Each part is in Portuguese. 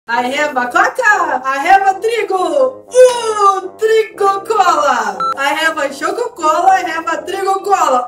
Arreba coca, arreba trigo, trigo-cola. Arreba choco-cola, arreba trigo-cola,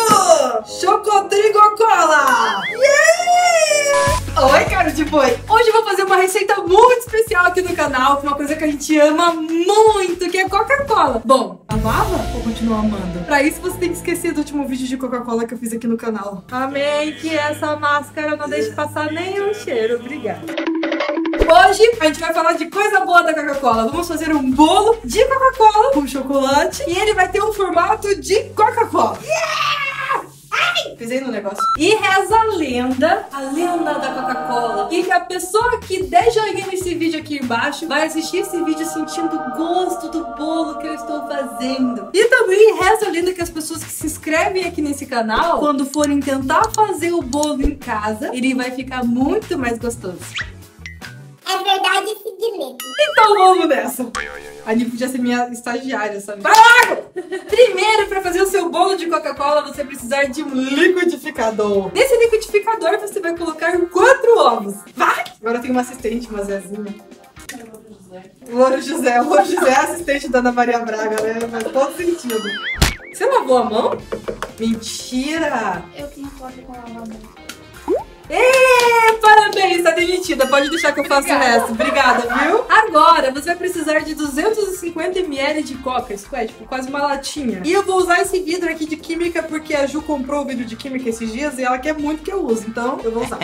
choco-trigo-cola. Yeah! Oi, cara de boi. Hoje eu vou fazer uma receita muito especial aqui no canal, uma coisa que a gente ama muito, que é Coca-Cola. Bom, amava ou continua amando? Pra isso você tem que esquecer do último vídeo de Coca-Cola que eu fiz aqui no canal. Amém que essa máscara não deixe passar nenhum cheiro. Obrigada. Hoje a gente vai falar de coisa boa da Coca-Cola. Vamos fazer um bolo de Coca-Cola com chocolate e ele vai ter um formato de Coca-Cola. Yeah! Ai! Pisei no negócio. E reza a lenda da Coca-Cola, que a pessoa que der joinha nesse vídeo aqui embaixo vai assistir esse vídeo sentindo o gosto do bolo que eu estou fazendo. E também reza a lenda que as pessoas que se inscrevem aqui nesse canal, quando forem tentar fazer o bolo em casa, ele vai ficar muito mais gostoso. É verdade esse segredo. Então vamos nessa. A Ani podia ser minha estagiária, sabe? Ah! Primeiro, para fazer o seu bolo de Coca-Cola, você vai precisar de um liquidificador. Nesse liquidificador, você vai colocar 4 ovos. Vai! Agora eu tenho uma assistente, uma Zezinha. Louro José é assistente da Ana Maria Braga, né? Faz todo sentido. Você lavou a mão? Mentira! Eu tenho foto com lavamento. Parabéns, tá demitida. Pode deixar que eu faço o resto. Obrigada, viu? Agora, você vai precisar de 250 ml de coca. Isso é, tipo, quase uma latinha. E eu vou usar esse vidro aqui de química porque a Ju comprou o vidro de química esses dias e ela quer muito que eu use. Então, eu vou usar.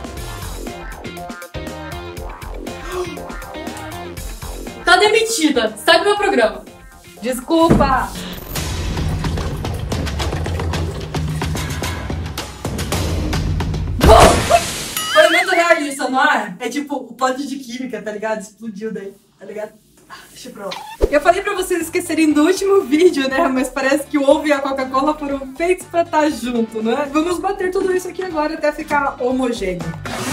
Tá demitida. Sai do meu programa. Desculpa. Foi muito realista, não é? É tipo o pote de química, tá ligado? Explodiu daí, tá ligado? Deixa pra lá. Eu falei pra vocês esquecerem do último vídeo, né? Mas parece que o ovo e a Coca-Cola foram feitos pra estar junto, né? Vamos bater tudo isso aqui agora até ficar homogêneo.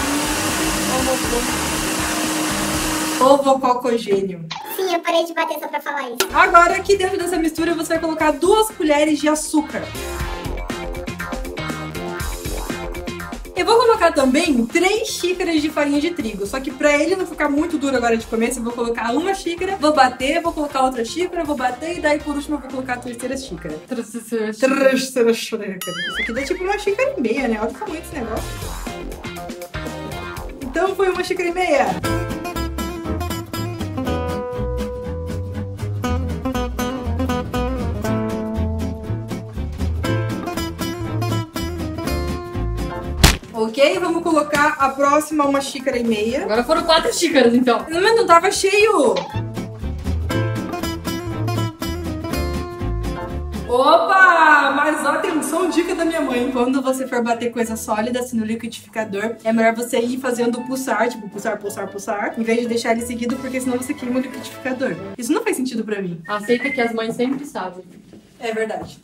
Ovo-cocogênio. Sim, eu parei de bater só pra falar isso. Agora, aqui dentro dessa mistura, você vai colocar 2 colheres de açúcar. Eu vou colocar também 3 xícaras de farinha de trigo, só que pra ele não ficar muito duro agora de começo, eu vou colocar 1 xícara, vou bater, vou colocar outra xícara, vou bater e daí por último eu vou colocar a 3ª xícara. 3ª xícara. Isso aqui dá tipo 1,5 xícara, né? Olha o tamanho desse negócio. Então foi 1,5 xícara. Ok, vamos colocar a próxima 1,5 xícara. Agora foram 4 xícaras, então. Mas não tava cheio. Opa! Mas ó, atenção, dica da minha mãe. Quando você for bater coisa sólida assim no liquidificador, é melhor você ir fazendo pulsar, tipo pulsar, pulsar, pulsar, em vez de deixar ele seguido, porque senão você queima o liquidificador. Isso não faz sentido pra mim. Aceita que as mães sempre sabem. É verdade.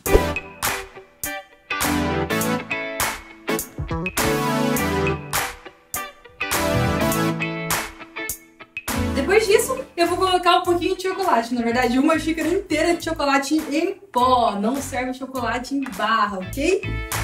Depois disso, eu vou colocar um pouquinho de chocolate. Na verdade, 1 xícara inteira de chocolate em pó. Não serve chocolate em barra, ok?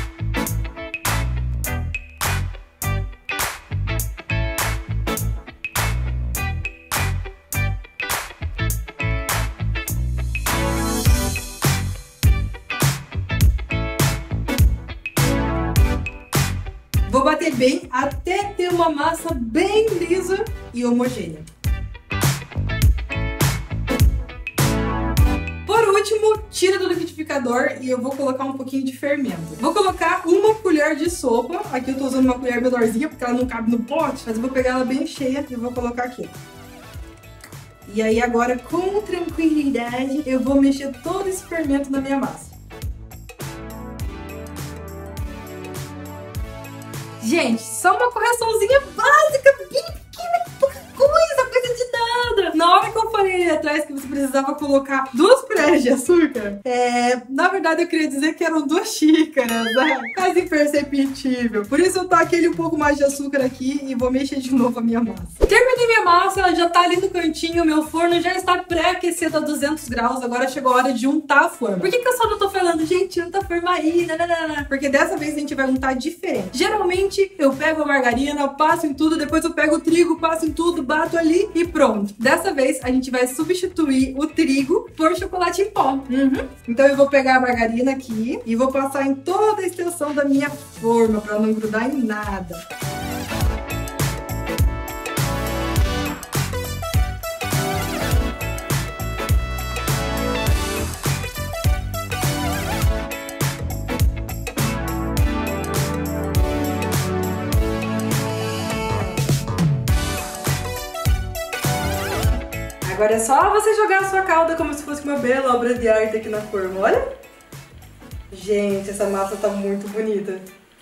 Vou bater bem até ter uma massa bem lisa e homogênea. Por último, tira do liquidificador e eu vou colocar um pouquinho de fermento. Vou colocar 1 colher de sopa. Aqui eu tô usando uma colher menorzinha porque ela não cabe no pote, mas eu vou pegar ela bem cheia e vou colocar aqui. E aí agora, com tranquilidade, eu vou mexer todo esse fermento na minha massa. Gente, só uma correçãozinha básica, bem pequena, pouca coisa de nada. Na hora que eu falei ali atrás que você precisava colocar 2 colheres de açúcar, na verdade eu queria dizer que eram 2 xícaras, né? Quase imperceptível. Por isso eu taquei um pouco mais de açúcar aqui e vou mexer de novo a minha massa. Terminei minha massa ela já tá ali no cantinho, meu forno já está pré-aquecido a 200 graus, agora chegou a hora de untar a forma. Por que eu só não tô falando, gente, unta a forma aí, nananana? Porque dessa vez a gente vai untar diferente. Geralmente eu pego a margarina, passo em tudo, depois eu pego o trigo, passo em tudo, bato ali e pronto. Dessa vez a gente vai substituir o trigo por chocolate em pó. Então eu vou pegar a margarina aqui e vou passar em toda a extensão da minha forma para não grudar em nada. Agora é só você jogar a sua calda como se fosse uma bela obra de arte aqui na forma, olha. Gente, essa massa tá muito bonita.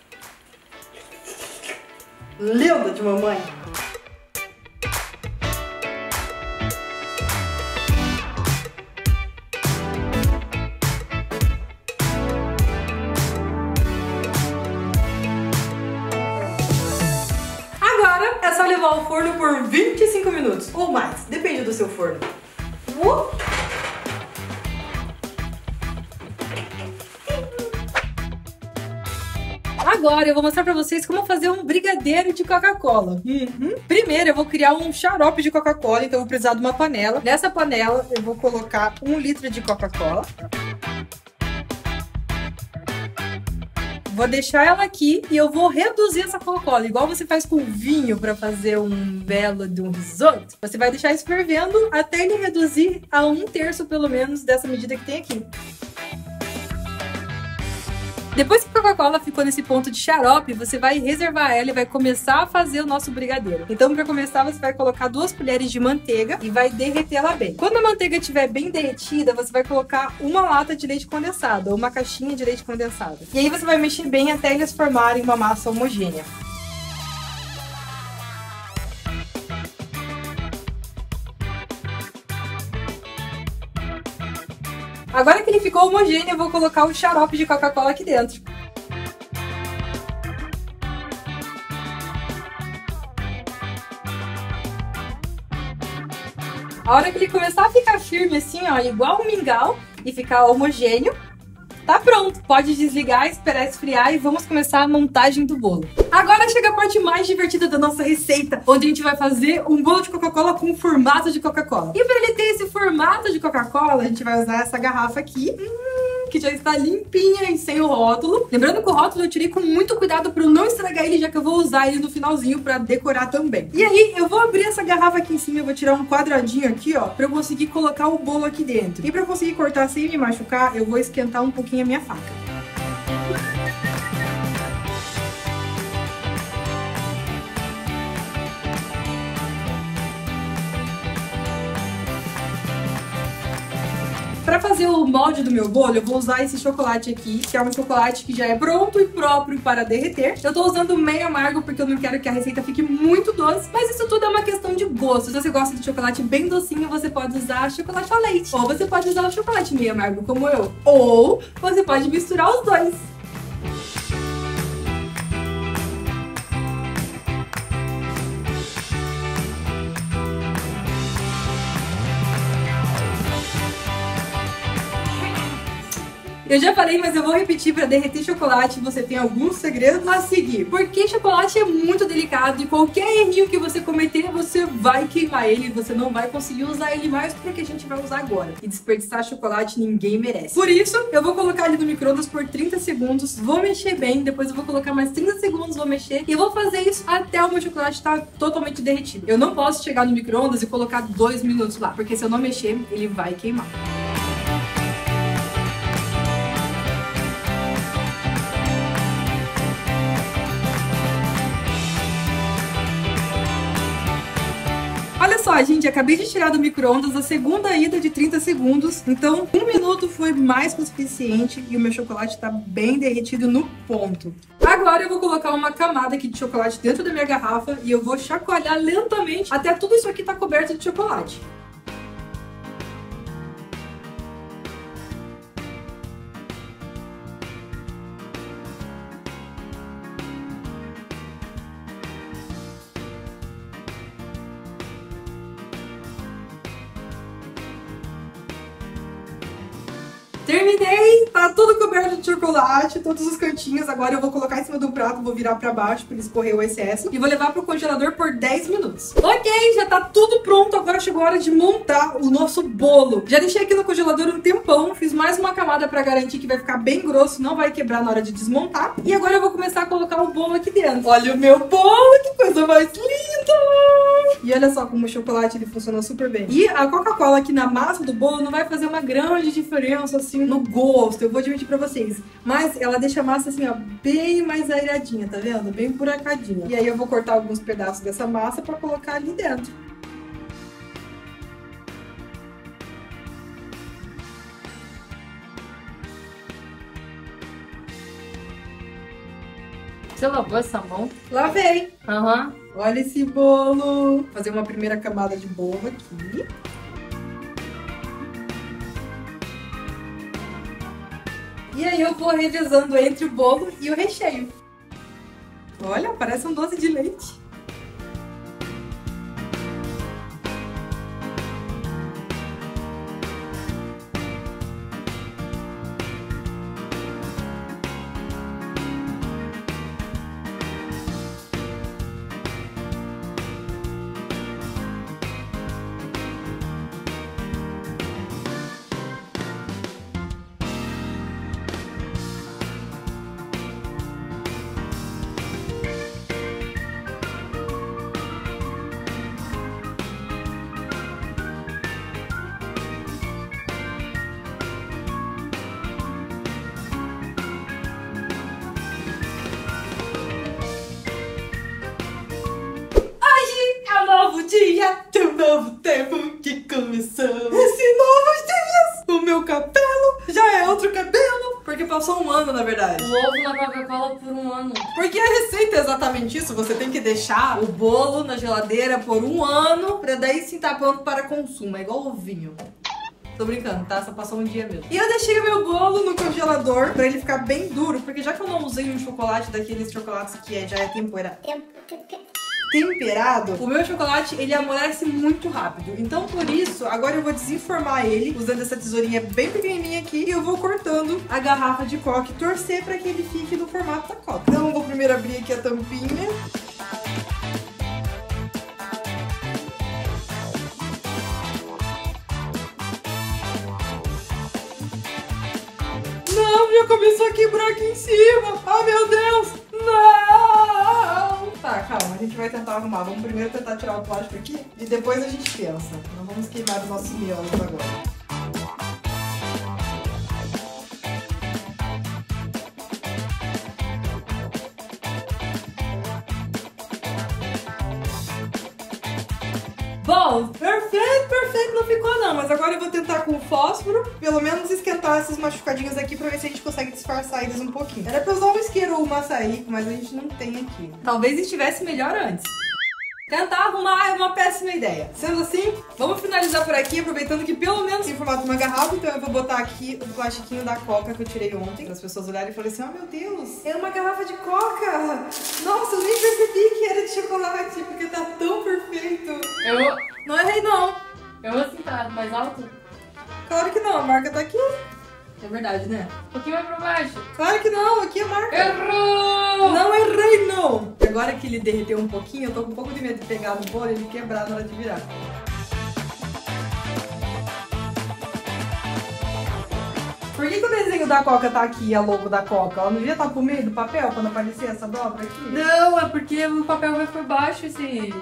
Linda de mamãe. Agora é só levar ao forno por 25 minutos ou mais, depende do seu forno. Agora eu vou mostrar pra vocês como fazer um brigadeiro de Coca-Cola. Primeiro eu vou criar um xarope de Coca-Cola, então eu vou precisar de uma panela. Nessa panela eu vou colocar 1 litro de Coca-Cola. Vou deixar ela aqui e eu vou reduzir essa Coca-Cola, igual você faz com vinho para fazer um belo de um risoto. Você vai deixar isso fervendo até ele reduzir a 1/3 pelo menos dessa medida que tem aqui. Depois que a Coca-Cola ficou nesse ponto de xarope, você vai reservar ela e vai começar a fazer o nosso brigadeiro. Então, para começar, você vai colocar 2 colheres de manteiga e vai derreter ela bem. Quando a manteiga estiver bem derretida, você vai colocar 1 lata de leite condensado ou uma caixinha de leite condensado. E aí você vai mexer bem até eles formarem uma massa homogênea. Agora que ele ficou homogêneo, eu vou colocar o xarope de Coca-Cola aqui dentro. A hora que ele começar a ficar firme assim, ó, igual um mingau, e ficar homogêneo, tá pronto. Pode desligar, esperar esfriar e vamos começar a montagem do bolo. Agora chega a parte mais divertida da nossa receita, onde a gente vai fazer um bolo de Coca-Cola com formato de Coca-Cola. E para ele ter esse formato de Coca-Cola, a gente vai usar essa garrafa aqui, que já está limpinha e sem o rótulo. Lembrando que o rótulo eu tirei com muito cuidado para eu não estragar ele, já que eu vou usar ele no finalzinho para decorar também. E aí eu vou abrir essa garrafa aqui em cima, eu vou tirar um quadradinho aqui, ó, para eu conseguir colocar o bolo aqui dentro. E para eu conseguir cortar sem me machucar, eu vou esquentar um pouquinho a minha faca. Para fazer o molde do meu bolo, eu vou usar esse chocolate aqui, que é um chocolate que já é pronto e próprio para derreter. Eu tô usando meio amargo porque eu não quero que a receita fique muito doce, mas isso tudo é uma questão de gosto. Se você gosta de chocolate bem docinho, você pode usar chocolate ao leite. Ou você pode usar o chocolate meio amargo como eu. Ou você pode misturar os dois. Eu já falei, mas eu vou repetir, para derreter chocolate você tem alguns segredos a seguir. Porque chocolate é muito delicado e qualquer errinho que você cometer, você vai queimar ele, você não vai conseguir usar ele mais porque a gente vai usar agora. E desperdiçar chocolate ninguém merece. Por isso, eu vou colocar ele no micro-ondas por 30 segundos, vou mexer bem, depois eu vou colocar mais 30 segundos, vou mexer e vou fazer isso até o meu chocolate estar totalmente derretido. Eu não posso chegar no micro-ondas e colocar 2 minutos lá, porque se eu não mexer, ele vai queimar. Olha só, gente, acabei de tirar do micro-ondas a segunda ida de 30 segundos, então 1 minuto foi mais que o suficiente e o meu chocolate tá bem derretido no ponto. Agora eu vou colocar uma camada aqui de chocolate dentro da minha garrafa e eu vou chacoalhar lentamente até tudo isso aqui tá coberto de chocolate. Terminei, tá tudo coberto de chocolate, todos os cantinhos. Agora eu vou colocar em cima do prato, vou virar pra baixo pra ele escorrer o excesso e vou levar pro congelador por 10 minutos. Ok, já tá tudo pronto, agora chegou a hora de montar o nosso bolo. Já deixei aqui no congelador um tempão, fiz mais uma camada pra garantir que vai ficar bem grosso, não vai quebrar na hora de desmontar. E agora eu vou começar a colocar o bolo aqui dentro. Olha o meu bolo, que coisa mais linda! E olha só como o chocolate ele funciona super bem. E a Coca-Cola aqui na massa do bolo não vai fazer uma grande diferença assim no gosto, eu vou admitir pra vocês. Mas ela deixa a massa assim, ó, bem mais airadinha, tá vendo? Bem buracadinha. E aí eu vou cortar alguns pedaços dessa massa pra colocar ali dentro. Você lavou essa mão? Lavei. Aham. Olha esse bolo. Vou fazer uma primeira camada de bolo aqui. E aí eu vou revezando entre o bolo e o recheio. Olha, parece um doce de leite. Novo dia, um novo tempo que começou. Esse novos dias, o meu cabelo já é outro cabelo. Porque passou um ano, na verdade. O ovo na Coca-Cola por um ano. Porque a receita é exatamente isso. Você tem que deixar o bolo na geladeira por um ano, pra daí sim estar pronto para consumo. É igual o vinho. Tô brincando, tá? Só passou um dia mesmo. E eu deixei o meu bolo no congelador pra ele ficar bem duro. Porque já que eu não usei um chocolate daqueles chocolates que já é temperado, o meu chocolate, ele amolece muito rápido. Então, por isso, agora eu vou desenformar ele usando essa tesourinha bem pequenininha aqui. E eu vou cortando a garrafa de Coca e torcer pra que ele fique no formato da Coca. Então, eu vou primeiro abrir aqui a tampinha. Não, já começou a quebrar aqui em cima. Ah, meu Deus. Não. Tá, calma, a gente vai tentar arrumar. Vamos primeiro tentar tirar o plástico aqui e depois a gente pensa. Não vamos queimar os nossos miolos agora. Bom, perfeito, não ficou não, mas agora eu vou tentar com o fósforo, pelo menos esquentar esses machucadinhos aqui pra ver se a gente consegue disfarçar eles um pouquinho. Era pra usar um isqueiro ou um maçarico, mas a gente não tem aqui. Talvez estivesse melhor antes. Tentar arrumar é uma péssima ideia. Sendo assim, vamos finalizar por aqui, aproveitando que pelo menos em formato de uma garrafa, então eu vou botar aqui o plastiquinho da Coca que eu tirei ontem. As pessoas olharem e falarem assim, oh meu Deus, é uma garrafa de Coca! Nossa, eu nem percebi que era de chocolate, porque tá tão perfeito. Não errei não. Eu vou sentar mais alto? Claro que não, a marca tá aqui. É verdade, né? Um pouquinho mais pra baixo. Claro que não, aqui é a marca. Errou! Não errei, não. Agora que ele derreteu um pouquinho, eu tô com um pouco de medo de pegar no bolo e ele quebrar na hora de virar. Por que o desenho da Coca tá aqui, a logo da Coca? Ela não devia estar por meio do papel quando aparecer essa dobra aqui? Não, é porque o papel vai por baixo, esse...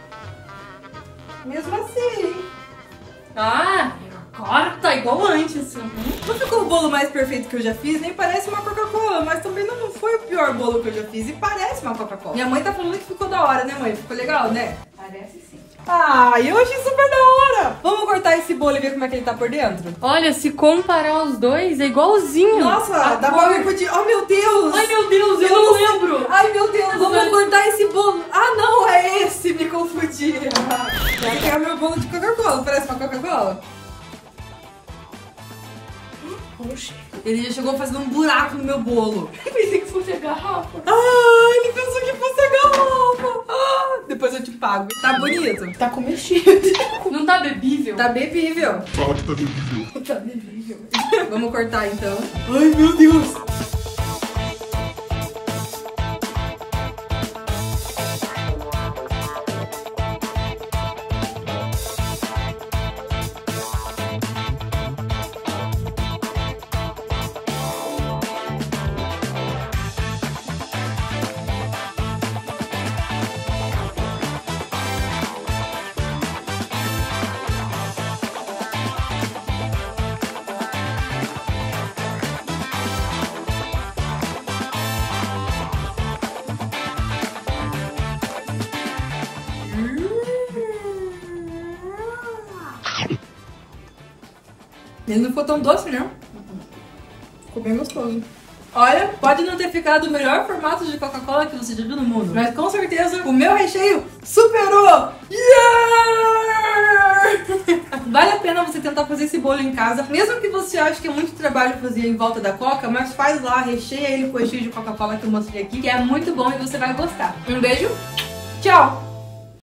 Mesmo assim. Ah, corta igual antes. Não ficou o bolo mais perfeito que eu já fiz, nem parece uma Coca-Cola, mas também não foi o pior bolo que eu já fiz e parece uma Coca-Cola. Minha mãe tá falando que ficou da hora, né mãe? Ficou legal, né? Parece sim. Ah, eu achei super da hora! Vamos cortar esse bolo e ver como é que ele tá por dentro? Olha, se comparar os dois, é igualzinho. Nossa, dá pra ver por dia. Oh, meu Deus! Ai, meu Deus, eu não lembro. Ai, meu Deus, vamos cortar esse bolo. Ah, não, é esse, me confundi. Esse é o meu bolo de Coca-Cola, parece uma Coca-Cola? Poxa, ele já chegou fazendo um buraco no meu bolo. Eu pensei que fosse a garrafa. Ah, ele pensou que fosse a garrafa. Depois eu te pago. Tá bonito? Tá comestível. Não tá bebível? Tá bebível. Fala que tá bebível. Tá bebível. Vamos cortar então. Ai, meu Deus. Ele não ficou tão doce, não. Ficou bem gostoso. Olha, pode não ter ficado o melhor formato de Coca-Cola que você já viu no mundo, mas com certeza o meu recheio superou! Yeah! Vale a pena você tentar fazer esse bolo em casa, mesmo que você ache que é muito trabalho fazer em volta da Coca, mas faz lá, recheia ele com o recheio de Coca-Cola que eu mostrei aqui, que é muito bom e você vai gostar. Um beijo, tchau!